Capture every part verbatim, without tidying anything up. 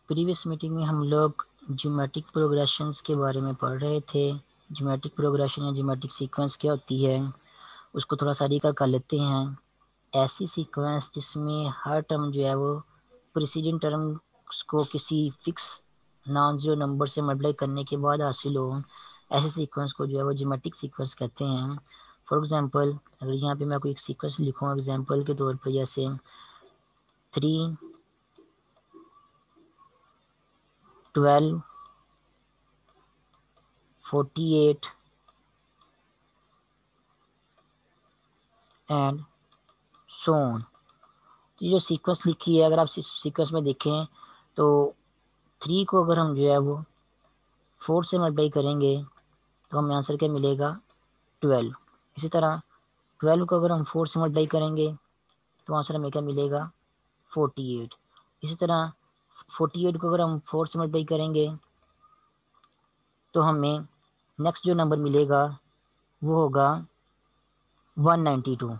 Previous meeting में हम लोग ज्योमेट्रिक प्रोग्रेशंस के बारे में पढ़ रहे थे। ज्योमेट्रिक प्रोग्रेशन या ज्योमेट्रिक सीक्वेंस क्या होती है उसको थोड़ा सा रिकॉल कर लेते हैं। ऐसी सीक्वेंस जिसमें हर टर्म जो है वो प्रीसीडिंग टर्म्स को किसी फिक्स नॉन जीरो नंबर से मल्टीप्लाई करने के बाद हासिल हो, ऐसे सीक्वेंस को जो है वो ज्योमेट्रिक सीक्वेंस कहते हैं। फॉर एग्जांपल अगर यहाँ पे मैं कोई एक सीक्वेंस लिखूँ एग्जांपल के तौर पर, जैसे three twelve forty eight and so on. तो ये जो सीक्वेंस लिखी है, अगर आप सीक्वेंस में देखें तो थ्री को अगर हम जो है वो फोर से मल्टीप्लाई करेंगे तो हमें आंसर क्या मिलेगा, ट्वेल्व। इसी तरह ट्वेल्व को अगर हम फोर से मल्टीप्लाई करेंगे तो आंसर हमें क्या मिलेगा, फोर्टी एट। इसी तरह फोर्टी एट को अगर हम फोर से मल्टीप्लाई करेंगे तो हमें नेक्स्ट जो नंबर मिलेगा वो होगा वन नाइन्टी टू।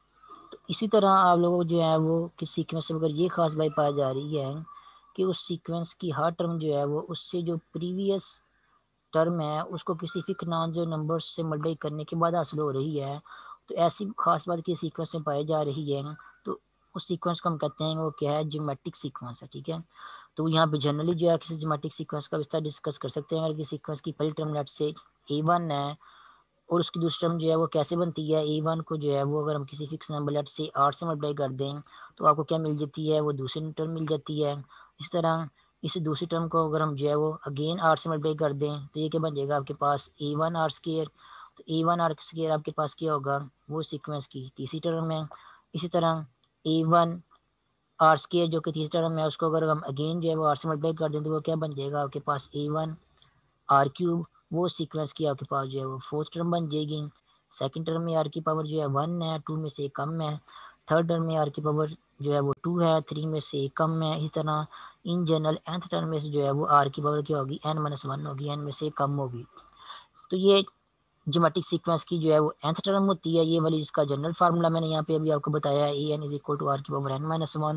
तो इसी तरह आप लोगों को जो है वो किस सीक्वेंस में अगर ये खास बात पाई जा रही है कि उस सीक्वेंस की हर टर्म जो है वो उससे जो प्रीवियस टर्म है उसको किसी फिक्स नॉन जो नंबर से मल्टीप्लाई करने के बाद हासिल हो रही है, तो ऐसी खास बात की सीक्वेंस में पाई जा रही है, तो उस सीक्वेंस को हम कहते हैं वो क्या है, ज्योमेट्रिक सीक्वेंस है। ठीक है, तो यहाँ पे जनरली जो है किसी ज्योमेट्रिक सीक्वेंस का विस्तार डिस्कस कर सकते हैं। अगर किसी सीक्वेंस की पहली टर्म लेट से ए वन है और उसकी दूसरी टर्म जो है वो कैसे बनती है, ए वन को जो है वो अगर हम किसी फिक्स नंबर लेट से आठ से मल्टीप्लाई कर दें तो आपको क्या मिल जाती है, वो दूसरी टर्म मिल जाती है। इस तरह इस दूसरी टर्म को अगर हम जो है वो अगेन आर से मल्टीप्लाई कर दें तो ये क्या बन जाएगा आपके पास, ए वन आर स्केयर। तो ए वन आर स्केयर आपके पास क्या होगा, वो सीक्वेंस की तीसरी टर्म है। इसी तरह ए वन आर स्केयर जो कि तीसरी टर्म है उसको अगर हम अगेन जो है वो आर से मल्टीप्लाई कर दें तो वो क्या बन जाएगा आपके पास, ए वन आर क्यूब। वो सीक्वेंस की आपके पास जो है वो फोर्थ टर्म बन जाएगी। सेकंड टर्म में आर की पावर जो है वन है, टू में से कम है। थर्ड टर्म में आर की पावर जो है वो टू है, थ्री में से कम है। इस तरह इन जनरल nth टर्म में से जो है वो आर की पावर क्या होगी, एन माइनस वन होगी, एन में से कम होगी। तो ये ज्योमेट्रिक सीक्वेंस की जो है वो nth टर्म होती है, ये वाली जिसका जनरल फार्मूला मैंने यहाँ पे अभी आपको बताया है, A N is equal to R की पावर एन माइनस वन।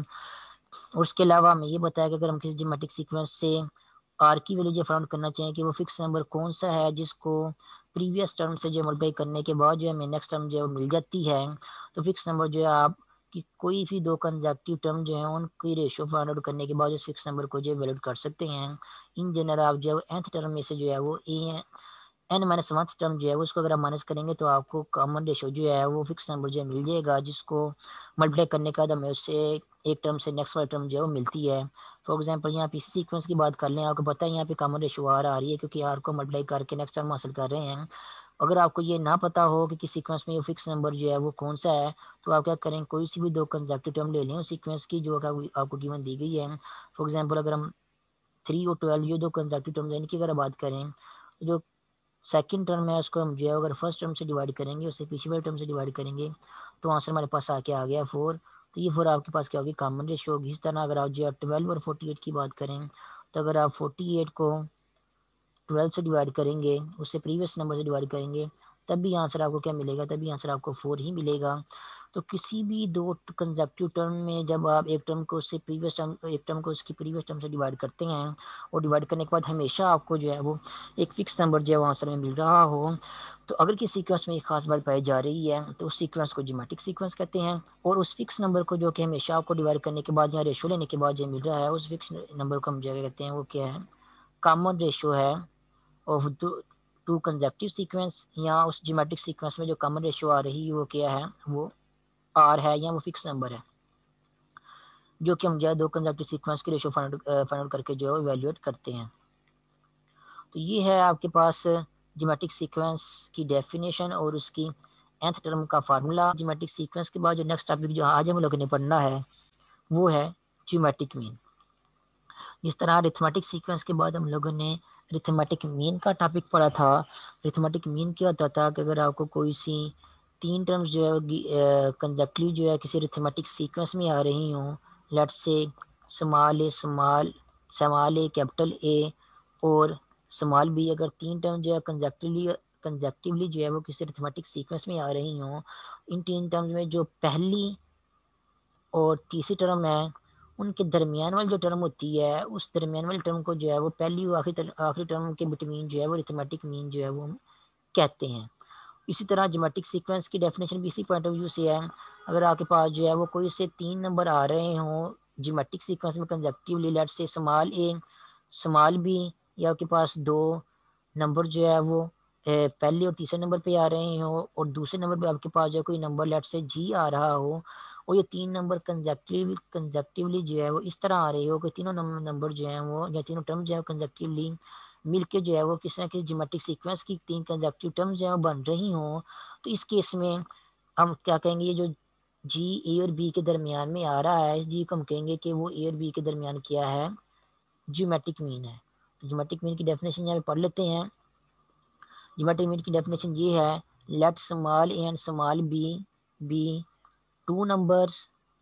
और उसके अलावा हमें ये बताया कि अगर हम किसी ज्योमेट्रिक सीक्वेंस से आर की वैल्यू जो फाउंड करना चाहिए कि वो फिक्स नंबर कौन सा है जिसको प्रीवियस टर्म से जो मल्टीप्लाई करने के बाद जो हमें नेक्स्ट टर्म जो है मिल जाती है। तो फिक्स नंबर जो है आप कि कोई भी दो कंजेक्टिव टर्म जो है उनकी रेशियो फाइंड आउट करने के बाद उस फिक्स नंबर को जो है वैल्यूड कर सकते हैं। इन जनरल आप जो है nth टर्म में से जो है वो A N minus one term जो है उसको अगर आप माइनस करेंगे तो आपको कॉमन रेशो जो है वो फिक्स नंबर जो है मिल जाएगा, जिसको मल्टीप्लाई करने के बाद हमें उससे एक टर्म से नेक्स्ट वाली टर्म जो है वो मिलती है। फॉर एग्जांपल यहाँ पे इसी सीक्वेंस की बात कर लें, आपको पता है यहाँ पे कॉमन रेशो आर आ रही है क्योंकि आर को मल्टीप्लाई करके नेक्स्ट टर्म हासिल कर रहे हैं। अगर आपको ये ना पता हो कि किस सीक्वेंस में ये फिक्स नंबर जो है वो कौन सा है, तो आप क्या करें, कोई सी भी दो कंसेक्टिव टर्म ले लें उस सीक्वेंस की जो आपको गिवन दी गई है। फॉर एग्जाम्पल अगर हम थ्री और ट्वेल्व ये दो कंसेक्टिव टर्म है इनकी अगर बात करें, जो सेकंड टर्म है उसको हम जो है अगर फर्स्ट टर्म से डिवाइड करेंगे, उससे पिछले वाले टर्म से डिवाइड करेंगे तो आंसर हमारे पास आके आ गया फोर। तो ये फोर आपके पास क्या होगी, कॉमन रेशियो होगी। इस तरह अगर आप जो है ट्वेल्व और फोर्टी एट की बात करें तो अगर आप फोर्टी एट को ट्वेल्व से डिवाइड करेंगे, उससे प्रीवियस नंबर से डिवाइड करेंगे, तब भी आंसर आपको क्या मिलेगा, तभी आंसर आपको फोर ही मिलेगा। तो किसी भी दो कंसेक्टिव टर्म में जब आप एक टर्म को उससे प्रीवियस टर्म एक टर्म को उसकी प्रीवियस टर्म से डिवाइड करते हैं और डिवाइड करने के बाद हमेशा आपको जो है वो एक फिक्स नंबर जो है वो आंसर में मिल रहा हो, तो अगर किसी सीक्वेंस में एक खास बात पाई जा रही है तो उस सीक्वेंस को ज्योमेट्रिक सीक्वेंस कहते हैं। और उस फिक्स नंबर को जो कि हमेशा आपको डिवाइड करने के बाद या रेशो लेने के बाद जो मिल रहा है उस फिक्स नंबर को हम जो कहते हैं वो क्या है, कॉमन रेशो है ऑफ टू कंसेक्टिव सीक्वेंस। या उस ज्योमेट्रिक सीक्वेंस में जो कॉमन रेशियो आ रही है वो क्या है, वो आर है या वो फिक्स नंबर है जो कि हम जो है दो कंसेक्टिव सीक्वेंस की रेशियो फाइंड फाइंड आउट करके जो है इवैल्यूएट करते हैं। तो ये है आपके पास ज्योमेट्रिक सीक्वेंस की डेफिनेशन और उसकी nth टर्म का फार्मूला। ज्योमेट्रिक सीक्वेंस के बाद जो नेक्स्ट टॉपिक जो आज हम लोगों ने पढ़ना है वो है ज्योमेट्रिक मीन। जिस तरह अरिथमेटिक सीक्वेंस के बाद हम लोगों ने अरिथमेटिक मीन का टॉपिक पढ़ा था। अरिथमेटिक मीन क्या होता था कि अगर आपको कोई सी तीन टर्म्स जो है कंजक्टली जो है किसी अरिथमेटिक सीक्वेंस में आ रही हों, let's say small A small small A capital A और स्मॉल बी, अगर तीन टर्म जो है कंजक्टिवली कंजक्टिवली जो है वो किसी अरिथमेटिक सीक्वेंस में आ रही हों, इन तीन टर्म्स में जो पहली और तीसरी टर्म है उनके दरमियान वाली जो टर्म होती है उस दरमियान वाली टर्म को जो है वो पहली और आखिरी आखिरी टर्म के बिटवीन जो है वो अरिथमेटिक मीन जो है वो कहते हैं। इसी तरह ज्योमेट्रिक सीक्वेंस की डेफिनेशन भी इसी पॉइंट ऑफ व्यू से है। अगर आपके पास जो है वो कोई से तीन नंबर आ रहे हों ज्योमेट्रिक सीक्वेंस में consecutively, let say small A small B, या आपके पास दो नंबर जो है वो पहले और तीसरे नंबर पे आ रहे हो और दूसरे नंबर पे आपके पास जो है कोई नंबर लेट से जी आ रहा हो, और ये तीन नंबर कंजेक्टिव कंजेक्टिवली जो है वो इस तरह आ रहे हो कि तीनों नंबर जो है वो या तीनों टर्म जो है कंजेक्टिवली मिलके जो है वो किसी ना किसी ज्योमेट्रिक सीक्वेंस की तीन कंजेक्टिव टर्म जो है वो बन रही हों, तो इस केस में हम क्या कहेंगे, ये जो जी ए और बी के दरमियान में आ रहा है, इस जी को हम कहेंगे कि वो ए और बी के दरमियान क्या है, ज्योमेट्रिक मीन है। तो ज्योमेट्रिक मीन की डेफिनेशन यहाँ पे पढ़ लेते हैं। ज्योमेट्रिक मीन की डेफिनेशन ये है, let small A and small B B two numbers,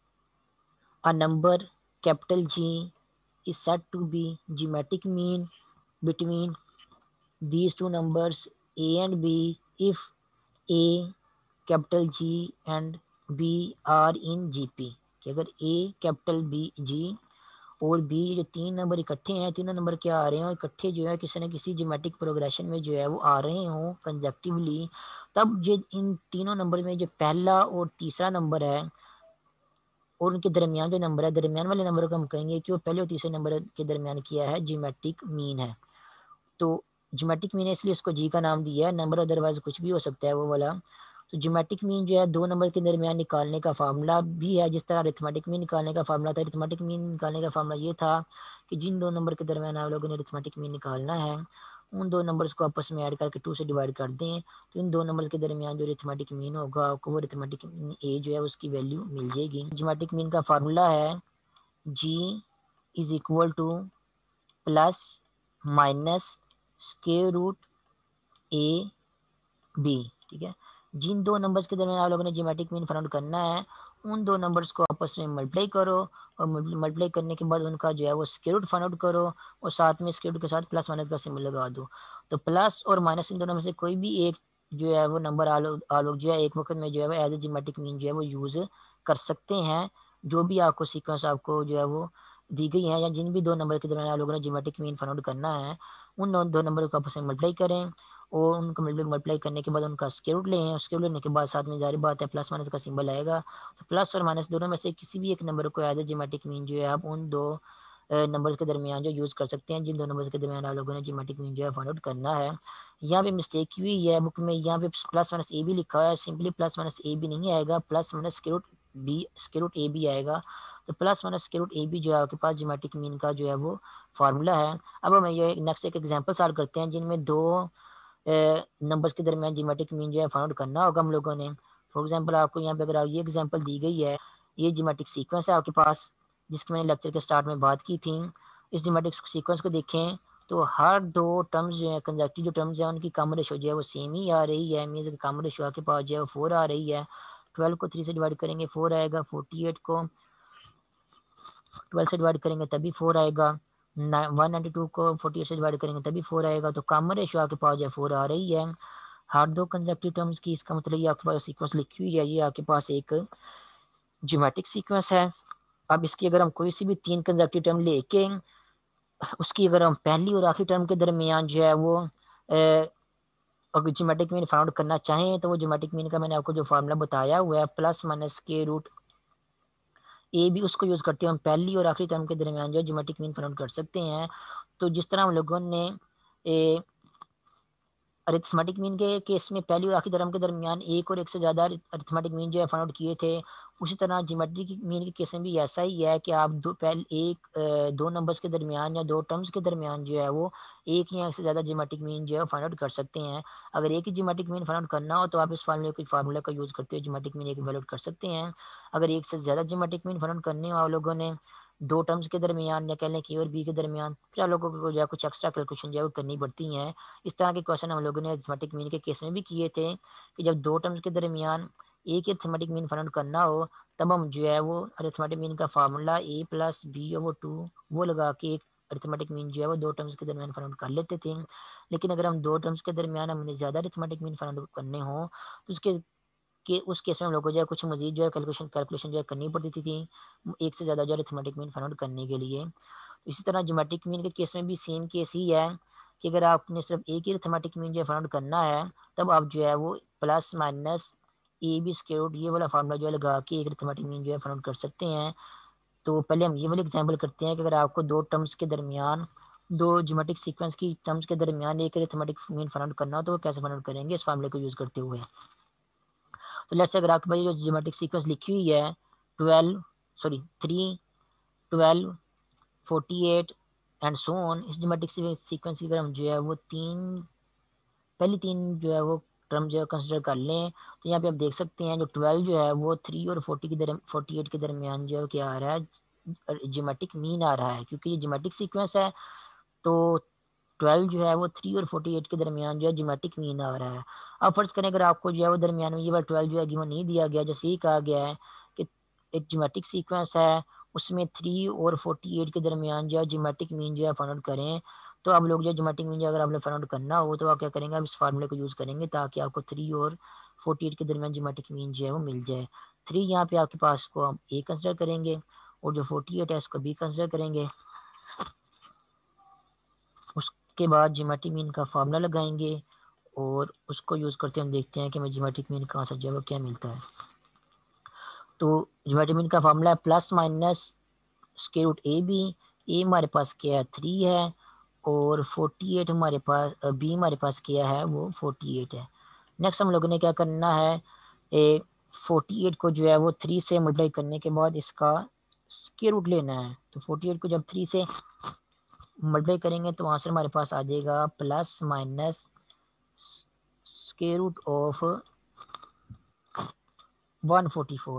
a number capital G is said to be geometric mean between these two numbers A and B if A capital G and B are in G P। कि अगर A capital B G और B जो तीन number इकट्ठे हैं, तीनों number क्या आ रहे हैं, इकट्ठे जो है किसी न किसी ज्योमेट्रिक प्रोग्रेशन में जो है वो आ रहे हों कंजेक्टिवली, तब जो इन तीनों नंबर में जो पहला और तीसरा नंबर है और उनके दरमियान जो नंबर है, दरमियान वाले नंबर को हम कहेंगे कि वो पहले और तीसरे नंबर के दरमियान किया है ज्योमेट्रिक मीन है। तो ज्योमेट्रिक मीन है इसलिए उसको जी का नाम दिया है, नंबर अदरवाइज कुछ भी हो सकता है वो वाला। तो ज्योमेट्रिक मीन जो है दो नंबर के दरमियान निकालने का फार्मूला भी है, जिस तरह अरिथमेटिक मीन निकालने का फार्मूला था। अरिथमेटिक मीन निकालने का फार्मूला ये था कि जिन दो नंबर के दरमियान आप लोगों ने अरिथमेटिक मीन निकालना है उन दो नंबर्स को आपस में ऐड करके टू से डिवाइड कर दें, तो इन दो नंबर्स के दरमियान जो अरिथमेटिक मीन होगा आपको वो अरिथमेटिक ए जो है उसकी वैल्यू मिल जाएगी। ज्योमेट्रिक मीन का फार्मूला है G is equal to plus minus square root A B. ठीक है, जिन दो नंबर्स के दरमियान आप लोगों ने ज्योमेट्रिक मीन फाइंड करना है उन दो नंबर्स को आपस में मल्टीप्लाई करो और मल्टीप्लाई करने के बाद उनका जो है वो स्क्वायर रूट फाइंड आउट करो और साथ में स्क्वायर रूट के साथ प्लस माइनस का सिंबल लगा दो। तो प्लस और माइनस इन दोनों में से कोई भी एक जो है वो नंबर आप लोग जो है एक वक्त में जो है वो एज ए ज्योमेट्रिक मीन जो है वो यूज़ कर सकते हैं। जो भी आपको सीक्वेंस आपको जो है वो दी गई है या जिन भी दो नंबर के दरमियान आप लोगों ने ज्योमेट्रिक मीन फाइंड आउट करना है उन दो नंबर को आपस में मल्टीप्लाई करें और उनको मल्टीप्लाई करने के बाद उनका स्क्वायर रूट लें। स्क्वायर रूट लेने के बाद साथ में जारी बात है प्लस माइनस का सिंबल आएगा। तो प्लस और माइनस दोनों में से किसी भी एक नंबर को एज ए ज्योमेट्रिक मीन जो है आप उन दो नंबर्स के दरमियान जो यूज़ कर सकते हैं जिन दो नंबर्स के दरमियान आप लोगों ने ज्योमेट्रिक मीन जो है फाइंड आउट करना है। यहाँ पे मिस्टेक हुई है बुक में, यहाँ पे प्लस माइनस ए भी लिखा है, सिंपली प्लस माइनस ए भी नहीं आएगा, plus minus square root B square root A भी आएगा। तो plus minus square root A भी जो है आपके पास ज्योमेट्रिक मीन का जो है वो फार्मूला है। अब हम ये नेक्स्ट एक एग्जाम्पल सॉल्व करते हैं जिनमें दो नंबर्स के दरमियान ज्योमेट्रिक मीन जो है फाइंड आउट करना होगा हम लोगों ने। फॉर एग्जांपल आपको यहाँ पे अगर ये एग्जांपल दी गई है, ये ज्योमेट्रिक सीक्वेंस है आपके पास जिसकी मैंने लेक्चर के स्टार्ट में बात की थी। इस ज्योमेट्रिक सीक्वेंस को देखें तो हर दो टर्म्स जो है कंजेक्टिव जो टर्म्स हैं उनकी कॉमन रेशो जो है वो सेम ही आ रही है। मीन्स कॉमन रेशो आपके पास जो है वो फोर आ रही है। ट्वेल्व को थ्री से डिवाइड करेंगे फोर आएगा, फोर्टी एट को ट्वेल्व से डिवाइड करेंगे तभी फोर आएगा, वन नाइन्टी टू को फोर्टी एट से डिवाइड करेंगे तभी फोर आएगा। तो कॉमन रेशो आपके पास जो फोर आ रही है हर दो कंसेप्टिव टर्म्स की। इसका मतलब ये आपके पास सीक्वेंस लिखी हुई है, ये आपके पास एक ज्योमेट्रिक सीक्वेंस है। अब इसकी अगर हम कोई सी भी तीन कंसेप्टिव टर्म लेके उसकी अगर हम पहली और आखिरी टर्म के दरमियान जो है वो अगर ज्योमेट्रिक मीन फाइंड आउट करना चाहें तो वो ज्योमेट्रिक मीन का मैंने आपको जो फार्मूला बताया हुआ है प्लस माइनस के रूट ए भी उसको यूज़ करते हैं हम पहली और आखिरी टर्म के दरमियान जो ज्योमेट्रिक मीन फाइंड आउट कर सकते हैं। तो जिस तरह हम लोगों ने ए, अरिथमेटिक मीन के केस में पहली और आखिरी टर्म के दरमियान एक और एक से ज़्यादा अरिथमेटिक मीन जो है फाइंड आउट किए थे, उसी तरह ज्योमेट्रिक मीन के केस में भी ऐसा ही है कि आप दो पहले एक दो नंबर्स के दरमियान या दो टर्म्स के दरमियान जो है वो एक या एक से ज़्यादा ज्योमेट्रिक मीन जो है फाइंड आउट कर सकते हैं। अगर एक ही ज्योमेट्रिक मीन फाइंड आउट करना हो तो आप इस फार्मूले को फार्मूला का यूज़ करते हुए ज्योमेट्रिक मीन एक वैल्यूट कर सकते हैं। अगर एक से ज़्यादा ज्योमेट्रिक मीन फाइंड आउट करने हो आप लोगों ने दो टर्म्स के दरमियान या कह लें कि और बी के दरमियान, फिर आप लोगों को जो है कुछ एक्स्ट्रा कैलकुलेशन जो है वो करनी पड़ती हैं। इस तरह के क्वेश्चन हम लोगों ने अरिथमेटिक मीन के केस में भी किए थे कि जब दो टर्म्स के दरमियान एक ही अरिथमेटिक मीन फाइंड आउट करना हो तब हम जो है वो अरिथमेटिक मीन का फार्मूला ए प्लस बी वो टू वो लगा के एक अरिथमेटिक मीन जो है वो दो टर्म्स के दरमियान फाइंड आउट कर लेते थे। लेकिन अगर हम दो टर्म्स के दरमियान हमने ज़्यादा अरिथमेटिक मीन फाइंड आउट करने हो तो उसके कि उस केस में हम लोग को जो है कुछ मजीद जो है कैलकुलेशन कैलकुलेशन जो है करनी पड़ती थी एक से ज़्यादा जो है अरिथमेटिक मीन फाइंड आउट करने के लिए। इसी तरह ज्योमेट्रिक मीन के केस में भी सेम केस ही है कि अगर आपने सिर्फ एक ही अरिथमेटिक मीन जो है फाइंड आउट करना है, तब आप जो है वो plus minus A B square root ये वाला फार्मूला जो है लगा के एक अरिथमेटिक मीन जो है फाइंड आउट कर सकते हैं। तो पहले हम ये वाली एग्जांपल करते हैं कि अगर आपको दो टर्म्स के दरमियान दो ज्योमेट्रिक सीक्वेंस की टर्म्स के दरमियान एक अरिथमेटिक मीन फाइंड आउट करना हो तो वो कैसे फाइंड आउट करेंगे इस फार्मूले को यूज़ करते हुए। तो लेट्स से अगर आपके पास जो ज्योमेट्रिक सीक्वेंस लिखी हुई है twelve sorry three twelve forty eight and so on, इस ज्योमेट्रिक सीक्वेंस की अगर हम जो है वो तीन पहली तीन जो है वो टर्म जो है कंसिडर कर लें, तो यहाँ पे आप देख सकते हैं जो ट्वेल्व जो है वो थ्री और फोर्टी की दर फोर्टी एट के दरमियान जो है क्या आ रहा है, ज्योमेट्रिक मीन आ रहा है क्योंकि ये ज्योमेट्रिक सीक्वेंस है। तो ट्वेल्व जो है वो थ्री और फोर्टी एट के दरमियान जो है ज्योमेट्रिक मीन आ रहा है। अब फर्ज करें अगर आपको जो है वो दरमियान में ये वाला ट्वेल्व जो है गिवन नहीं दिया गया, जैसे ही कहा गया है कि एक ज्योमेट्रिक सीक्वेंस है उसमें थ्री और फोर्टी एट के दरमियान जो है ज्योमेट्रिक मीन जो है फाइंड आउट करें, तो आप लोग जो ज्योमेट्रिक मीन अगर आपने फाइंड आउट करना हो तो आप क्या करेंगे, आप इस फार्मूले को यूज़ करेंगे ताकि आपको थ्री और फोर्टी एट के दरमियान ज्योमेट्रिक मीन जो है वो मिल जाए। थ्री यहाँ पे आपके पास को हम ए कंसिडर करेंगे और जो फोर्टी एट है इसको बी कंसिडर करेंगे। उसके बाद ज्योमेट्रिक मीन का फार्मूला लगाएंगे और उसको यूज़ करते हम देखते हैं कि हमें ज्योमेट्रिक मीन कहाँ से जो है वो क्या मिलता है। तो ज्योमेट्रिक मीन का फार्मूला है plus minus square root A B. A हमारे पास क्या है थ्री है और फोर्टी एट हमारे पास बी हमारे पास क्या है वो फोर्टी एट है। नेक्स्ट हम लोगों ने क्या करना है, ए फोर्टी एट को जो है वो थ्री से मल्टीप्लाई करने के बाद इसका स्क्वायर रूट लेना है। तो फोर्टी एट को जब थ्री से मल्टीप्लाई करेंगे तो आंसर हमारे पास आ जाएगा plus minus square root of one forty four.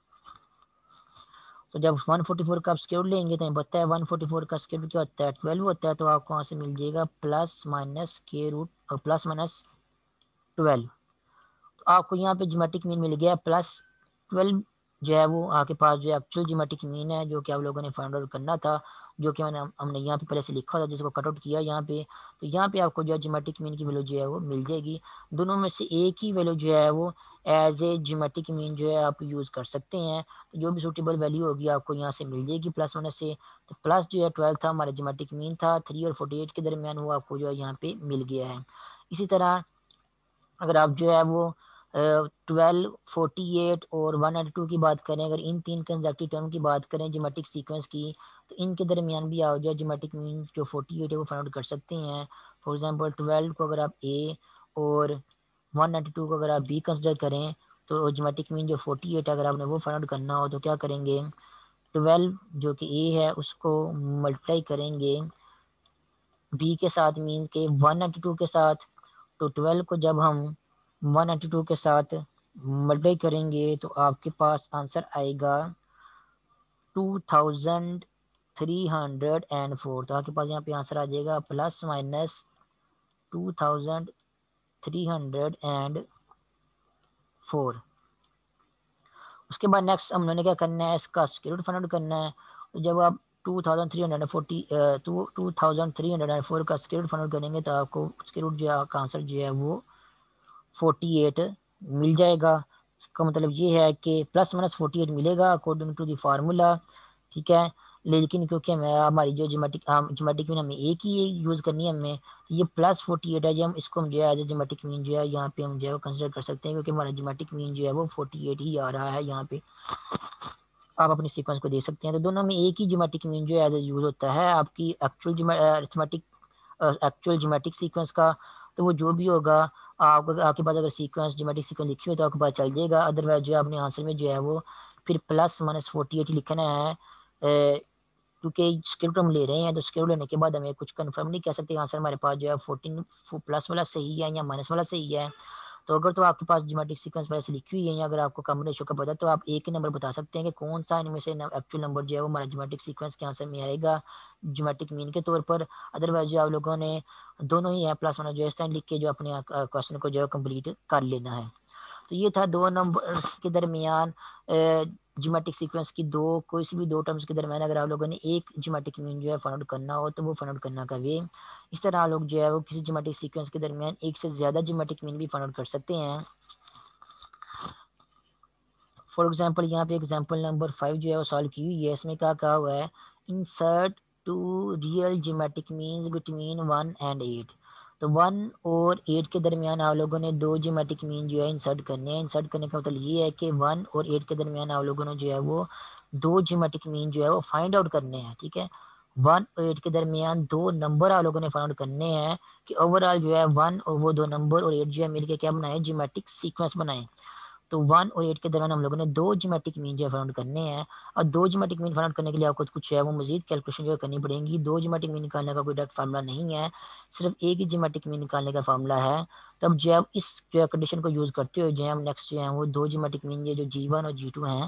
तो जब वन फोर्टी फोर का आप स्क्वायर रूट लेंगे तो हमें पता है वन फोर्टी फोर का स्क्वायर रूट क्या होता है ट्वेल्व होता है, तो आपको वहाँ से मिल जाएगा plus minus square root plus minus twelve. तो आपको यहाँ पे ज्योमेट्रिक मीन मिल गया प्लस ट्वेल्व जो है वो आपके पास जो एक्चुअल ज्योमेट्रिक मीन है जो कि आप लोगों ने फाइंड आउट करना था, जो कि मैंने हमने यहाँ पे पहले से लिखा था जिसको कट आउट किया यहाँ पे। तो यहाँ पे आपको जो है ज्योमेट्रिक मीन की वैल्यू जो है वो मिल जाएगी। दोनों में से एक ही वैल्यू जो है वो एज ए ज्योमेट्रिक मीन जो है आप यूज़ कर सकते हैं। तो जो भी सूटेबल वैल्यू होगी आपको यहाँ से मिल जाएगी प्लस वन से। तो प्लस जो है ट्वेल्व था हमारा ज्योमेट्रिक मीन था, थ्री और फोर्टी एट के दरमियान वो आपको जो है यहाँ पे मिल गया है। इसी तरह अगर आप जो है वो ट्वेल्व फोर्टी एट और वन एटी टू की बात करें, अगर इन तीन कंसेक्टिव टर्म की बात करें ज्योमेट्रिक सीक्वेंस की, तो इनके दरमियान भी आप जो है ज्योमेट्रिक मीन जो फोर्टी एट है वो फाइंड आउट कर सकते हैं। फॉर एग्जांपल ट्वेल्व को अगर आप ए और वन एटी टू को अगर आप बी कंसिडर करें तो ज्योमेट्रिक मीन जो फोर्टी एट है अगर आपने वो फाइंड आउट करना हो तो क्या करेंगे, ट्वेल्व जो कि ए है उसको मल्टीप्लाई करेंगे बी के साथ मीन के वन एटी टू के साथ। तो ट्वेल्व को जब हम वन एटी टू के साथ मल्टीप्लाई करेंगे तो आपके पास आंसर आएगा two thousand three hundred and four. तो आपके पास यहाँ पे आंसर आ जाएगा plus minus two thousand three hundred and four. उसके बाद नेक्स्ट हम लोगों ने क्या करना है, इसका स्क्वायर रूट फाइंड आउट करना है। तो जब आप two thousand three hundred forty two two thousand three hundred and four का स्क्वायर रूट फाइंड आउट करेंगे तो आपको स्क्वायर रूट जो है का आंसर जो है वो फोर्टी एट मिल जाएगा। इसका मतलब ये है कि प्लस माइनस फोर्टी एट मिलेगा अकॉर्डिंग टू द फार्मूला, ठीक है। लेकिन क्योंकि हमें हमारी जो ज्योमेट्रिक ज्योमेट्रिक मीन हमें एक ही यूज़ करनी है हमें, तो ये प्लस फोर्टी एट है जो हम इसको हम जो है एज ए ज्योमेट्रिक मीन जो है यहाँ पे हम जो है वो कंसिडर कर सकते हैं क्योंकि हमारा ज्योमेट्रिक मीन जो है वो फोर्टी एट ही आ रहा है। यहाँ पे आप अपने सीक्वेंस को देख सकते हैं। तो दोनों में एक ही ज्योमेट्रिक मीन जो है एज ए यूज़ होता है आपकी actual arithmetic actual geometric sequence का। तो वो जो भी होगा आप आपके पास अगर सीक्वेंस ज्योमेट्रिक सीक्वेंस लिखी हो तो आपको पता चल जाएगा। अदरवाइज जो अपने आंसर में जो है वो फिर प्लस माइनस फोर्टी एट लिखना है क्योंकि स्क्रिप्ट हम ले रहे हैं। तो स्क्रिप्ट लेने के बाद हमें कुछ कंफर्म नहीं कह सकते आंसर हमारे पास जो है फोर्टीन प्लस वाला सही है या माइनस वाला सही है। तो अगर तो आपके पास ज्योमेट्रिक सीक्वेंस पहले से लिखी हुई है या अगर आपको कम रेशो का पता है तो आप एक ही नंबर बता सकते हैं कि कौन सा इनमें से एक्चुअल नंबर जो है वो हमारा ज्योमेट्रिक सीक्वेंस के आंसर में आएगा ज्योमेट्रिक मीन के तौर पर। अदरवाइज जो आप लोगों ने दोनों ही है प्लस वन जो इस टाइम लिख के जो अपने क्वेश्चन को जो है कंप्लीट कर लेना है। तो ये था दो नंबर के दरमियान ज्योमेट्रिक सीक्वेंस की दो कोई सी भी दो टर्म्स के दरमियान अगर आप लोगों ने एक ज्योमेट्रिक मीन जो है फाइंड आउट करना हो तो वो फाइंड आउट करना का वे। इस तरह आप लोग जो है वो किसी ज्योमेट्रिक सीक्वेंस के दरमियान एक से ज़्यादा ज्योमेट्रिक मीन भी फाइंड आउट कर सकते हैं। फॉर एग्जांपल यहाँ पे एग्जांपल नंबर फाइव जो है वो सॉल्व की हुई है। इसमें क्या कहा हुआ है, insert two real geometric means between one and eight. तो वन और एट के दरमियान आप लोगों ने दो जियोमेट्रिक मीन जो है इंसर्ट करने हैं। इंसर्ट करने का मतलब ये है कि वन और एट के दरमियान आप लोगों ने जो है वो दो जियोमेट्रिक मीन जो है वो फाइंड आउट करने हैं। ठीक है, वन और एट के दरमियान दो नंबर आप लोगों ने फाइंड आउट करने हैं कि ओवरऑल जो है वन और वो दो नंबर और एट जो है मिलके क्या बनाए, जियोमेट्रिक सीक्वेंस बनाए। तो वन और एट के दौरान हम लोगों ने दो जियोमेट्रिक मीन जो है फाइंड करने हैं। और दो जियोमेट्रिक मीन फाइंड करने के लिए आपको कुछ है वो मजीद कैलकुलेशन जो है करनी पड़ेगी। दो जियोमेट्रिक मीन निकालने का कोई डायरेक्ट फार्मूला नहीं है, सिर्फ एक ही जियोमेट्रिक मीन निकालने का फार्मूला है। तब जो है इस जो है कंडीशन को यूज़ करते हुए जो है हम नेक्स्ट जो है वो दो जियोमेट्रिक मीन जो जी वन और जी टू हैं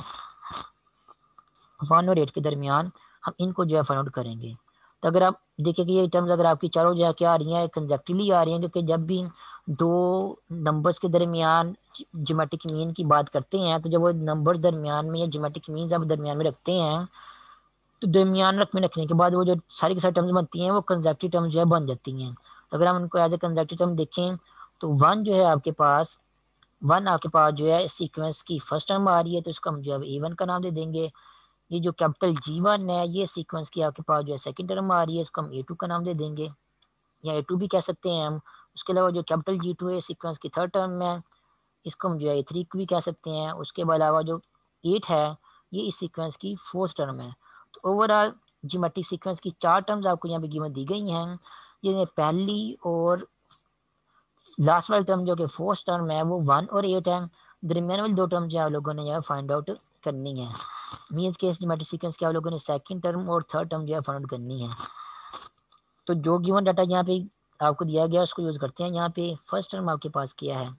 वन और एट के दरमियान हम इनको जो है फाइंड आउट करेंगे। तो अगर आप देखिए कि ये टर्म्स अगर आपकी चारों जो है क्या आ रही हैं, कंजक्टिवली आ रही हैं, क्योंकि जब भी दो नंबर्स के दरमियान ज्योमेट्रिक मीन की बात करते हैं तो जब वो नंबर्स दरमियान में या ज्योमेट्रिक मीन आप दरमियान में रखते हैं तो दरमियान रख में रखने के बाद वो जो सारी की सारी टर्म्स बनती हैं वो कंजक्टिव टर्म्स जो है बन जाती हैं। तो अगर हम उनको एज ए कंजक्टिव टर्म देखें तो वन जो है आपके पास वन आपके पास जो है सीक्वेंस की फर्स्ट टर्म आ रही है, तो इसको हम जो है ए वन का नाम दे देंगे। ये जो कैपिटल जी वन है ये सीक्वेंस की आपके पास जो है सेकंड टर्म आ रही है, इसको हम ए टू का नाम दे देंगे या ए टू भी कह सकते हैं हम। उसके अलावा जो कैपिटल जी टू है सीक्वेंस की थर्ड टर्म है, इसको हम जो है ए थ्री भी कह सकते हैं। उसके अलावा जो एट है ये इस सीक्वेंस की फोर्थ टर्म है। तो ओवरऑल ज्योमेट्रिक सीक्वेंस की चार टर्म्स आपको यहाँ पे गिवन दी गई हैं। ये पहली और लास्ट वाली टर्म जो कि फोर्थ टर्म है वो वन और एट है। दरमियान वाली दो टर्म जो आप लोगों ने यहाँ फाइंड आउट करनी है। मीन्स के ज्योमेट्रिक सीक्वेंस के आप लोगों ने सेकंड टर्म और थर्ड टर्म जो है फाइंड आउट करनी है। तो जो गिवन डाटा यहाँ पे आपको दिया गया उसको यूज करते हैं। यहाँ पे फर्स्ट टर्म आपके पास क्या है,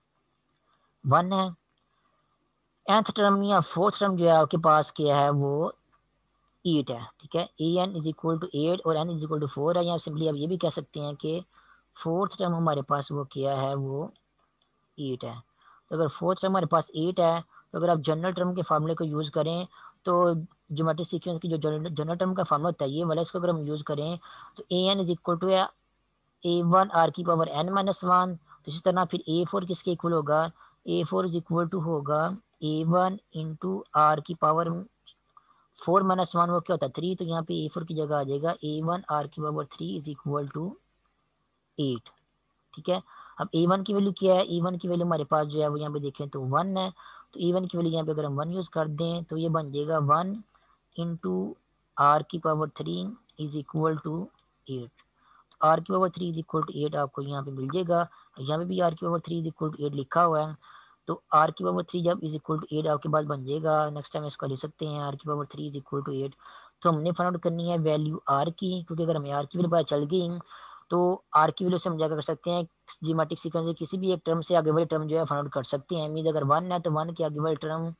वन है। nth टर्म या फोर्थ टर्म जो है आपके पास क्या है वो एट है। ठीक है, A N is equal to eight और n is equal to four है। या सिंपली आप ये भी कह सकते हैं कि फोर्थ टर्म हमारे पास वो क्या है वो एट है। तो अगर फोर्थ टर्म हमारे पास एट है तो अगर आप जनरल टर्म के फार्मूले को यूज़ करें तो ज्योमेट्रिक सीक्वेंस की जो जनरल टर्म का फार्मूला होता है ये वाला, इसको अगर हम यूज़ करें तो a N is equal to a one r की पावर एन माइनस वन। तो इसी तरह फिर ए फोर किसके इक्वल होगा, a four is equal to होगा ए वन इंटू आर की पावर फोर माइनस वन, वो क्या होता है थ्री। तो यहाँ पे ए फोर की जगह आ जाएगा ए वन आर की power three is equal to eight. ठीक है, अब ए वन की वैल्यू क्या है, ए वन की वैल्यू हमारे पास जो है वो यहाँ पे देखें तो वन है। तो ए वन की वैल्यू यहाँ पे अगर हम वन यूज़ कर दें तो ये बन जाएगा वन इंटू आर की power three is equal to eight. R की power three is equal to eight आपको यहाँ पे मिल जाएगा। यहाँ पे भी आर की power three is equal to eight लिखा हुआ है। तो आर की पावर थ्री जब इज इक्वल टू एट आपके पास बन जाएगा, नेक्स्ट टाइम इसको लिख सकते हैं आर की power three is equal to eight. तो हमने फाइंड आउट करनी है वैल्यू आर की, क्योंकि अगर हमें आर की वैल्यू पता चल गई तो आर की वैल्यू से हम जाकर कर सकते हैं जियोमेट्रिक सीक्वेंस से किसी भी एक टर्म से आगे वाली टर्म जो है फाइंड आउट कर सकते हैं। मीन अगर वन है तो वन के आगे वाली टर्म,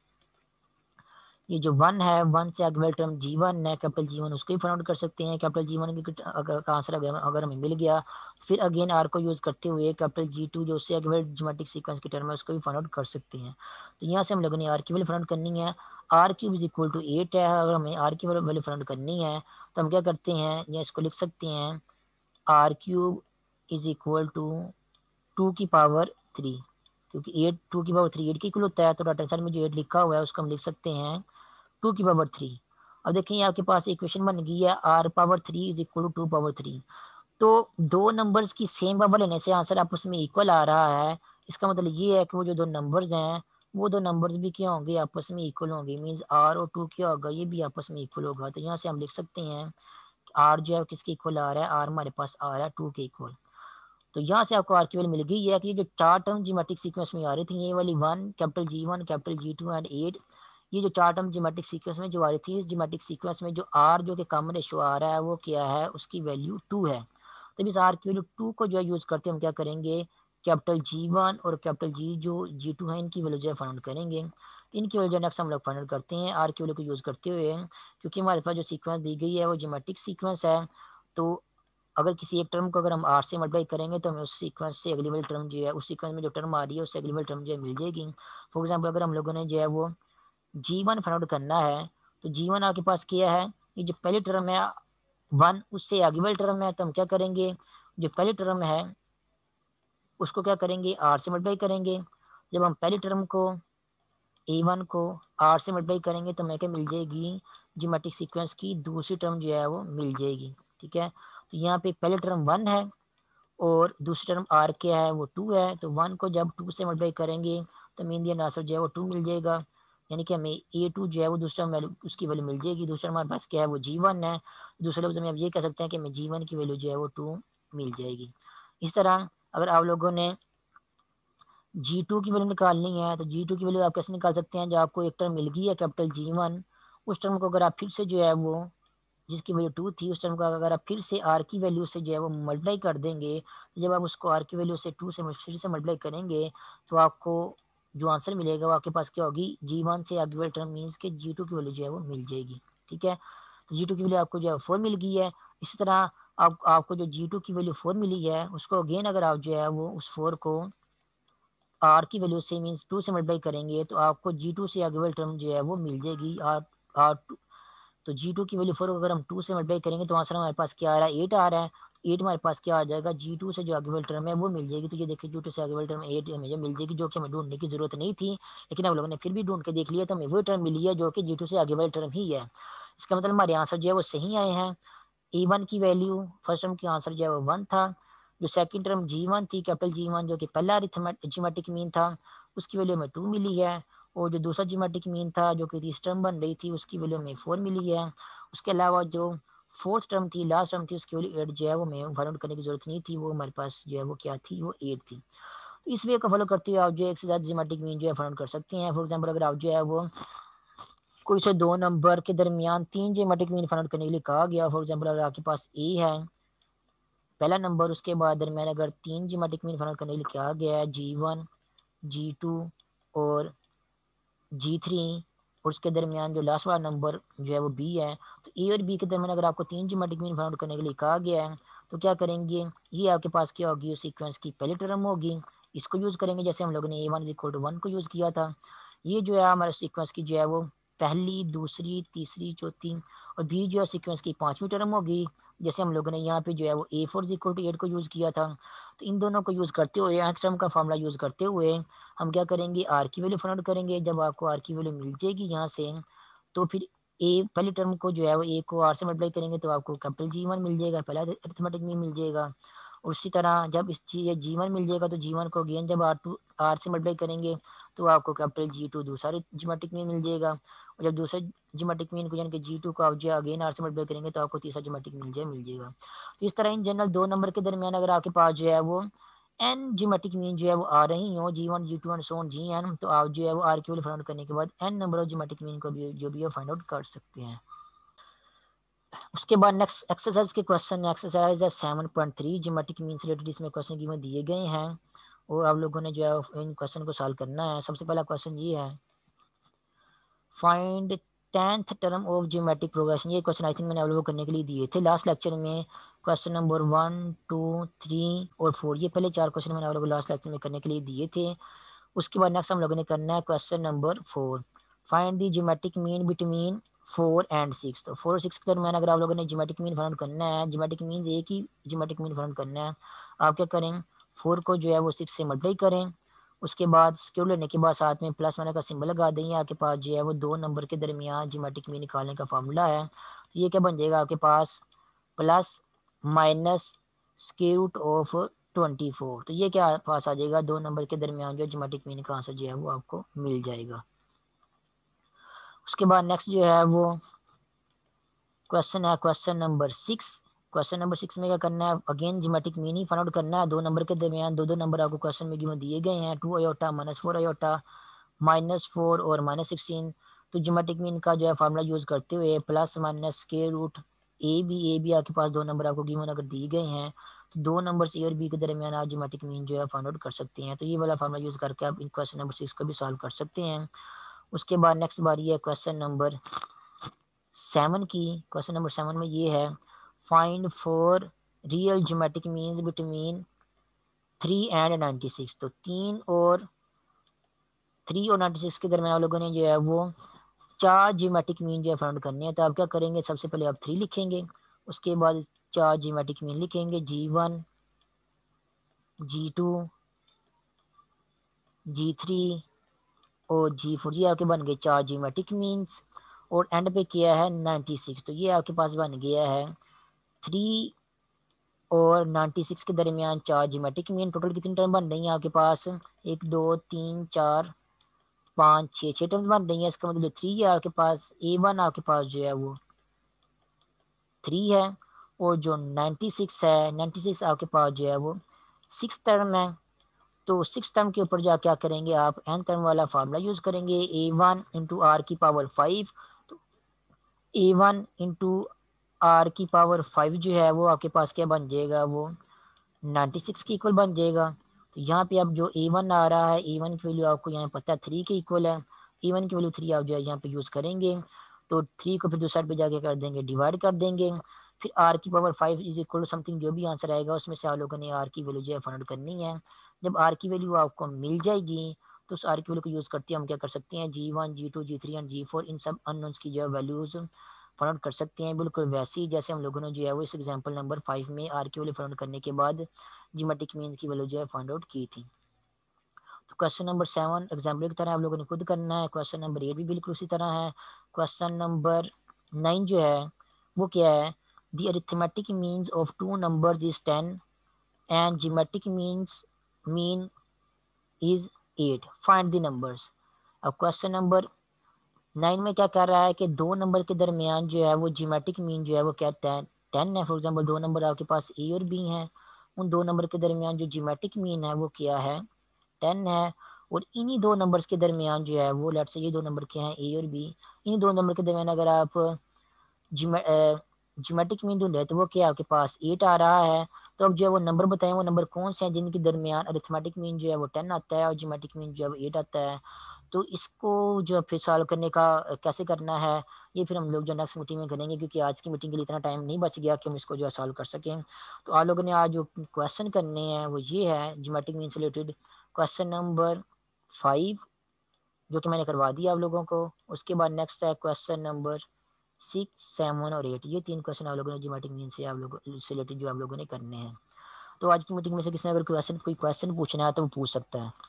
ये जो वन है वन से आगे वाली टर्म जी वन है कैपिटल जी वन, उसको भी फाइंड आउट कर सकते हैं। कैपिटल जी वन का आंसर अगर अगर हमें मिल गया फिर अगेन आर को यूज़ करते हुए कैपिटल जी टू जो उससे आगे वाले ज्योमेट्रिक सीक्वेंस की टर्म है उसको भी फाइंड आउट कर सकते हैं। तो यहाँ से हम लोगों ने आर की वैल्यू फाइंड आउट करनी है। R cube is equal to eight है। अगर हमें आर की वैल्यू फाइंड आउट करनी है तो हम क्या करते हैं, या इसको लिख सकते हैं r cube is equal to two की पावर थ्री, क्योंकि एट टू की पावर थ्री एट की इक्वल होता है। तो राइट हैंड साइड में जो एट लिखा हुआ है उसको हम लिख सकते हैं टू की पावर थ्री। अब देखिए आपके पास इक्वेशन बन गई है r power three is equal to two power three. तो दो नंबर्स की सेम पावर लेने से आंसर आपस में इक्वल आ रहा है। इसका मतलब ये है कि वो जो दो नंबर्स हैं वो दो नंबर्स भी क्या होंगे, आपस में इक्वल होंगे। मीन्स आर और टू क्या होगा, ये भी आपस में इक्वल होगा। तो यहाँ से हम लिख सकते हैं आर जो है किसके इक्वल आ रहा है, आर हमारे पास आ रहा है टू के इक्वल। तो यहाँ से आपको आर की वैल्यू मिल गई है कि जो चार टर्म ज्योमेट्रिक सीक्वेंस में आ रही थी, ये वाली one capital G one capital G two and eight, ये जो चार टर्म ज्योमेट्रिक सीक्वेंस में जो आ रही थी, इस ज्योमेट्रिक सीक्वेंस में जो आर जो कि कॉमन रेशियो आ रहा है वो क्या है, उसकी वैल्यू टू है। तो इस आर की वैल्यू टू को जो है यूज़ करते हम क्या करेंगे, कैपिटल जी वन और कैपिटल जी जो जी टू है इनकी वैल्यू जो है फाइंड करेंगे। तो इनकी वैल्यू जो नेक्स्ट हम लोग फाइंड करते हैं आर की वैल्यू को यूज़ करते हुए, क्योंकि हमारे पास जो सीक्वेंस दी गई है वो ज्योमेट्रिक सीक्वेंस है। तो अगर किसी एक टर्म को अगर हम आर से मल्टीप्लाई करेंगे तो हमें उस सीक्वेंस से अगली वाली टर्म जो है, उस सीक्वेंस में जो टर्म आ रही है उससे अगली वाली टर्म जो है मिल जाएगी। फॉर एग्जांपल अगर हम लोगों ने जो है वो जी वन फाइंड आउट करना है तो जी वन आपके पास क्या है, ये जो पहली टर्म है वन उससे आगे वाली टर्म है, तो हम क्या करेंगे जो पहली टर्म है उसको क्या करेंगे आर से मल्टीप्लाई करेंगे। जब हम पहली टर्म को ए वन को आर से मल्टीप्लाई करेंगे तो हमें क्या मिल जाएगी, ज्योमेट्रिक सीक्वेंस की दूसरी टर्म जो है वो मिल जाएगी। ठीक है, तो यहाँ पे पहले टर्म वन है और दूसरी टर्म आर क्या है वो टू है, तो वन को जब टू से मल्टीप्लाई करेंगे तो मीन दिया आंसर जो है वो टू मिल जाएगा, यानी कि हमें ए टू जो है वो दूसरा वैल्यू उसकी वैल्यू मिल जाएगी। दूसरा हमारे पास क्या है वो जी वन है, दूसरे लफ्ज़ में आप ये कह सकते हैं कि हमें जी वन की वैल्यू जो है वो टू मिल जाएगी। इस तरह अगर आप लोगों ने जी टू की वैल्यू निकालनी है तो जी टू की वैल्यू आप कैसे निकाल सकते हैं, जब आपको एक टर्म मिल गई है कैपिटल जी वन, उस टर्म को अगर आप फिर से जो है वो जिसकी वैल्यू टू थी उस टर्म को अगर आप फिर से आर की वैल्यू से जो है वो मल्टीप्लाई कर देंगे, तो जब आप उसको आर की वैल्यू से टू से फिर से मल्टीप्लाई करेंगे तो आपको जो आंसर मिलेगा वो आपके पास क्या होगी, जी वन से आगे वाली टर्म मीन्स के जी टू की वैल्यू जो है वो मिल जाएगी। ठीक है, तो जी टू की वैल्यू आपको जो है फोर मिल गई है। इसी तरह आप आपको जो जी टू की वैल्यू फोर मिली है उसको अगेन अगर आप जो है वो उस फोर को आर की वैल्यू से मीन्स टू से मल्टीप्लाई करेंगे तो आपको जी टू से आगे वाली टर्म जो है वो मिल जाएगी आर आर टू। तो जी टू की वैल्यू फोर अगर हम टू से मल्टीप्लाई करेंगे तो आंसर हमारे पास क्या आ रहा है, एट आ रहा है। एट हमारे पास क्या आ जाएगा, जी टू से जो आगे वाली टर्म है वो मिल जाएगी। तो ये देखिए जी टू से आगे वाली टर्म एट हमें मिल जाएगी, जो कि हमें ढूंढने की जरूरत नहीं थी, लेकिन हम लोगों ने फिर भी ढूंढ के देख लिया तो हमें वही टर्म मिली है जो कि जी टू से आगे वाली टर्म ही है। इसका मतलब हमारे आंसर जो है वो सही आए हैं। ए वन की वैल्यू फर्स्ट टर्म की आंसर जो है वो वन था, जो सेकंड टर्म जी वन थी कैपिटल जी वन जो कि पहला अरिथमेटिक मीन था उसकी वैल्यू हमें टू मिली है, और जो दूसरा जियोमेट्रिक मीन था जो कि तीसरी टर्म बन रही थी उसकी वैल्यू हमें फोर मिली है। उसके अलावा जो फोर्थ टर्म थी लास्ट टर्म थी उसकी वैल्यू एट जो है वो हमें फाइंड आउट करने की जरूरत नहीं थी, वो हमारे पास जो है वो क्या थी, वो एट थी। तो इस वे को फॉलो करते हुए आप जो एक से ज़्यादा जियोमेट्रिक मीन जो है फाइंड आउट कर सकते हैं। फॉर एग्जाम्पल अगर आप जो है वो कोई से दो नंबर के दरमियान तीन जियोमेट्रिक मीन फाइंड आउट करने के लिए कहा गया, फॉर एग्जाम्पल अगर आपके पास ए है पहला नंबर, उसके बाद दरमियान अगर तीन जियोमेट्रिक मीन फाइंड आउट करने के लिए कहा गया है जी वन जी टू और जी थ्री, और उसके दरमियान जो लास्ट वाला नंबर जो है वो बी है, तो ए और बी के दरमियान अगर आपको तीन जियोमेट्रिक मीन फाइंड आउट करने के लिए कहा गया है तो क्या करेंगे, ये आपके पास क्या होगी, उस सीक्वेंस की पहली टर्म होगी, इसको यूज़ करेंगे जैसे हम लोगों ने a one is equal to one को यूज़ किया था। ये जो है हमारे सीक्वेंस की जो है वो पहली दूसरी तीसरी चौथी, और बी जो है सीक्वेंस की पाँचवीं टर्म होगी, जैसे हम लोगों ने यहाँ पे जो है वो a four is equal to eight को यूज़ किया था। तो इन दोनों को यूज़ करते हुए एच टर्म का फॉर्मूला यूज़ करते हुए हम क्या करेंगे, आर की वैल्यू फाइंड आउट करेंगे। जब आपको आर की वैल्यू मिल जाएगी यहाँ से तो फिर ए पहली टर्म को जो है वो ए को आर से मल्टीप्लाई करेंगे तो आपको कैपिटल जी वन मिल जाएगा, पहला अरिथमेटिक मीन मिल जाएगा। और उसी तरह जब इस चीज जी वन मिल जाएगा तो जी वन को अगेन जब आर टू आर से मल्टीप्लाई करेंगे तो आपको कैपिटल जी टू दूसरा जियोमेट्रिक मीन मिल जाएगा, और जब दूसरे जियोमेट्रिक मीन को यानी कि जी टू को आप जो अगेन आर से मल्टीप्लाई करेंगे तो आपको तीसरा जियोमेट्रिक मीन जो मिल जाएगा। तो इस तरह इन जनरल दो नंबर के दरमियान अगर आपके पास जो है वो एन जियोमेट्रिक मीन जो है वो आ रही हो G one G two and so on G n, तो आप जो है वो आर की वैल्यू फाइंड आउट करने के बाद n number of geometric mean को भी जो भी है फाइंड आउट कर सकते हैं। उसके बाद नेक्स्ट एक्सरसाइज के क्वेश्चन एक्सरसाइज है seven point three geometric mean से रिलेटेड इसमें क्वेश्चन की में दिए गए हैं और आप लोगों ने जो है इन क्वेश्चन को सॉल्व करना है। सबसे पहला क्वेश्चन ये है, find tenth term of geometric progression. ये क्वेश्चन आई थिंक मैंने अवेलेबल करने के लिए दिए थे लास्ट लेक्चर में। Question number one two three और फोर, ये पहले चार क्वेश्चन मैंने अवेलेबल लास्ट लेक्चर में करने के लिए दिए थे। उसके बाद नेक्स्ट हम लोगों ने करना है question number four, find the geometric mean between four and six. तो फोर और सिक्स के दरमियान अगर आप लोगों ने जियोमेट्रिक मीन फाइंड करना है, जियोमेट्रिक मीन एक ही जियोमेट्रिक मीन फाइंड करना है, आप क्या करें, फोर को जो है वो सिक्स से मल्टीप्लाई करें, उसके बाद स्क्वायर लेने के बाद साथ में प्लस वाले का सिंबल लगा दें। आपके पास जो है वो दो नंबर के दरमियान जियोमेट्रिक मीन निकालने का फार्मूला है। तो ये क्या बन जाएगा आपके पास, plus minus square root of twenty four. तो ये क्या पास आ जाएगा, दो नंबर के दरमियान जो जियोमेट्रिक मीन का आंसर जो है वो आपको मिल जाएगा। उसके बाद नेक्स्ट जो है वो क्वेश्चन है question number six. Question number six में क्या करना है, अगेन जियोमेट्रिक मीन ही फाइंड आउट करना है। दो नंबर के दरमियान दो दो नंबर आपको क्वेश्चन में गिवन दिए गए हैं, two iota minus four iota minus four और माइनस सिक्सटीन। तो जियोमेट्रिक मीन का जो है फार्मूला यूज करते हुए plus minus square root A B a b आपके पास दो नंबर आपको गिवन अगर दिए गए हैं तो दो नंबर ए और बी के दरमियान आप जियोमेट्रिक मीन जो है फाइंड आउट कर सकते हैं। तो ये वाला फार्मूला यूज करके आप इन क्वेश्चन नंबर सिक्स को भी सॉल्व कर सकते हैं। उसके बाद नेक्स्ट बारी है क्वेश्चन नंबर सेवन की। क्वेश्चन नंबर सेवन में ये है, find four real geometric means between three and ninety six. तो तीन और थ्री और नाइन्टी सिक्स के दरमियान लोगों ने जो है वो चार जियोमेट्रिक मीन जो है फाइंड करने हैं। तो आप क्या करेंगे, सबसे पहले आप थ्री लिखेंगे, उसके बाद चार जियोमेट्रिक मीन लिखेंगे, G one G two G three और जी फोर, ये आपके बन गए चार जियोमेट्रिक मीन्स, और एंड पे किया है नाइन्टी सिक्स, तो ये आपके पास बन गया है थ्री और नाइन्टी सिक्स के दरमियान चार जियोमेट्रिक मीन। टोटल कितनी टर्म बन रही है आपके पास, एक दो तीन चार पाँच छः, छः टर्म बन रही है। इसका मतलब थ्री है आपके पास, ए वन आपके पास जो है वो थ्री है, और जो नाइन्टी सिक्स है, नाइन्टी सिक्स आपके पास जो है वो सिक्स टर्म है। तो सिक्स टर्म के ऊपर जो क्या करेंगे आप, एन टर्म वाला फार्मूला यूज़ करेंगे, ए वन इंटू आर की पावर फाइव। तो ए वन इंटू आर की पावर फाइव जो है वो आपके पास क्या बन जाएगा, वो नाइन्टी सिक्स के इक्वल बन जाएगा। तो यहाँ पे अब जो ए वन आ रहा है, ए वन की वैल्यू आपको यहाँ पता है थ्री के इक्वल है, ए वन की वैल्यू थ्री आप जो है यहाँ पे यूज़ करेंगे। तो थ्री को फिर दूसरी साइड पे जाके कर देंगे, डिवाइड कर देंगे। फिर आर की power five is equal to something, जो भी आंसर आएगा उसमें से आप लोगों ने आर की वैल्यू जो है फाइंड आउट करनी है। जब आर की वैल्यू आपको मिल जाएगी तो उस आर की वैल्यू को यूज़ करते हैं हम क्या कर सकते हैं, G one G two G three and G four इन सब अननोन्स की जो है वैल्यूज़ फाइंड आउट कर सकते हैं। बिल्कुल वैसे ही जैसे हम लोगों ने जो है वो इस एग्जाम्पल नंबर फाइव में आर की वैल्यू फाइंड आउट करने के बाद जियोमेट्रिक मीन की वैल्यू जो है फाइंड आउट की थी। तो क्वेश्चन नंबर सेवन एग्जाम्पल की तरह आप लोगों ने खुद करना है। क्वेश्चन नंबर एट भी बिल्कुल उसी तरह है। क्वेश्चन नंबर नाइन जो है वो क्या है, the arithmetic means of two numbers is ten and geometric means mean is eight, find the numbers. अब क्वेश्चन नंबर नाइन में क्या कर रहा है कि दो नंबर के दरमियान जो है वो जियोमेट्रिक मीन जो है वो क्या टेन टेन है। फॉर एग्जांपल दो नंबर आपके पास ए और बी हैं, उन दो नंबर के दरमियान जो जियोमेट्रिक मीन है वो क्या है, टेन है। और इन्हीं दो नंबर्स के दरमियान जो है वो लेट से ये दो नंबर के हैं ए और बी, इन्हीं दो नंबर के दरमियान अगर आप ज्योमेट्रिक मीन ढूंढे तो वो क्या आपके पास एट आ रहा है। तो अब जो है वो नंबर बताएं, वो नंबर कौन से हैं जिनके दरमियान अरिथमेटिक मीन जो है वो टेन आता है और ज्योमेट्रिक मीन जो है वो एट आता है। तो इसको जो फिर सॉल्व करने का कैसे करना है ये फिर हम लोग जो नेक्स्ट मीटिंग में करेंगे, क्योंकि आज की मीटिंग के लिए इतना टाइम नहीं बच गया कि हम इसको जो है सॉल्व कर सकें। तो आप लोगों ने आज जो क्वेश्चन करने हैं वो ये है ज्योमेट्रिक मीन से रिलेटेड क्वेश्चन नंबर फाइव, जो कि मैंने करवा दिया आप लोगों को। उसके बाद नेक्स्ट है क्वेश्चन नंबर सिक्स सेवन और एट, ये तीन क्वेश्चन आप लोगों ने ज्योमेट्रिक मीन से आप लोगों से रिलेटेड जो आप लोगों ने करने हैं। तो आज की मीटिंग में से किसी ने अगर क्वेश्चन कोई क्वेश्चन पूछना है तो वो पूछ सकता है।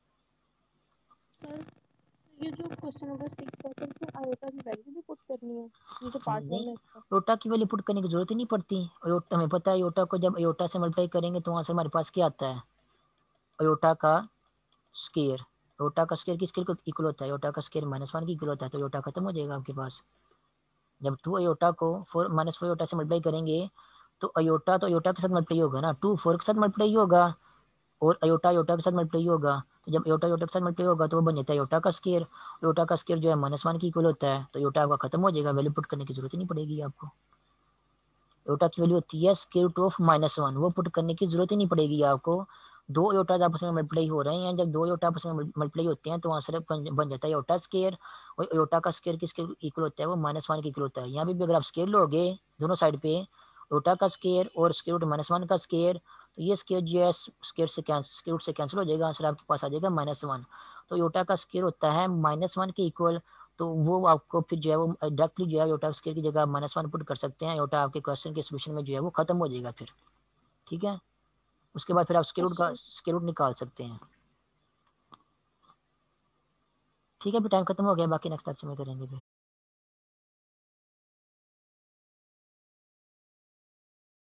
सर ये जो क्वेश्चन नंबर सिक्स है, सिक्स में आयोटा की वैल्यू भी पुट करनी है, ये तो पार्ट वन नहीं, है इसका। योटा की वैल्यू पुट करने की जरूरत ही नहीं पड़ती। योटा हमें पता है, योटा को जब योटा से मल्टीप्लाई करेंगे तो वहाँ से हमारे पास क्या आता है, योटा का स्केयर। योटा का स्केयर किस स्केयर को इक्वल होता है, योटा का स्केयर माइनस वन की इक्वल होता है। तो योटा खत्म हो जाएगा आपके पास। जब टू अयोटा को फोर माइनस फोर योटा से मल्टीप्लाई करेंगे तो अयोटा तो अयोटा के साथ मल्टीप्लाई होगा ना, टू फोर के साथ मल्टीप्लाई होगा और अयोटा अयोटा के साथ मल्टीप्लाई होगा। तो जब अयोटा अयोटा के साथ मल्टीप्लाई होगा तो वो बन जाता है अयोटा का स्केयर। अयोटा का स्केयर जो है माइनस वन की इक्वल होता है। तो अयोटा आपका खत्म हो जाएगा, वैल्यू पुट करने की जरूरत ही नहीं पड़ेगी आपको। अयोटा की वैल्यू होती है square root of minus one, वो पुट करने की जरूरत ही नहीं पड़ेगी आपको। दो अयोटा आपस में मल्टीप्लाई हो रहे हैं, जब दो अयोटा आपस में मल्टीप्लाई होते हैं तो आंसर बन जाता है अयोटा स्केयर। और अयोटा का स्केयर किसके इक्वल होता है, वो माइनस वन के इक्वल होता है। यहाँ पे भी अगर आप स्केयर लोगे दोनों साइड पे, अयोटा का स्केयर और स्केयर रूट माइनस वन का स्केयर, तो ये स्केयर जो है स्केयर से कैंसिल स्केयर रूट से कैंसिल हो जाएगा, आंसर आपके पास आ जाएगा माइनस वन। तो अयोटा का स्केयर होता है माइनस वन के इक्वल। तो वो आपको फिर जो है वो डायरेक्टली जो है योटा स्केयर की जगह माइनस वन पुट कर सकते हैं। योटा आपके क्वेश्चन के सोल्यूशन में जो है वो खत्म हो जाएगा फिर। ठीक है, उसके बाद फिर आप स्केयर रूट का अच्छा स्केयर रूट निकाल सकते हैं। ठीक है, फिर टाइम खत्म हो गया, बाकी नेक्स्ट लेक्चर में करेंगे फिर।